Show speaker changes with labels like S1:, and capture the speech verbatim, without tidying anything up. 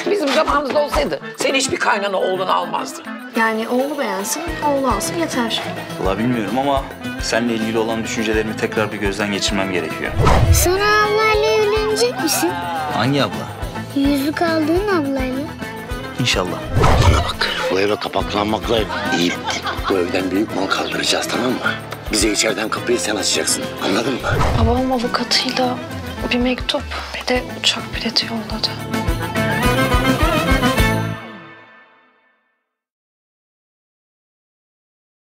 S1: Bizim zamanımızda olsaydı sen hiçbir kaynana oğlunu almazdın.
S2: Yani oğlu beğensin, oğlu alsın yeter.
S3: Vallahi bilmiyorum ama seninle ilgili olan düşüncelerimi tekrar bir gözden geçirmem gerekiyor.
S4: Sonra ablayla evlenecek misin?
S3: Hangi abla?
S4: Yüzük aldığın ablayla.
S3: İnşallah.
S5: Bana bak, bu eve kapaklanmakla iyi. Bu evden büyük mal kaldıracağız, tamam mı? Bize içeriden kapıyı sen açacaksın, anladın mı?
S2: Babam avukatıyla bir mektup, bir de uçak bileti yolladı.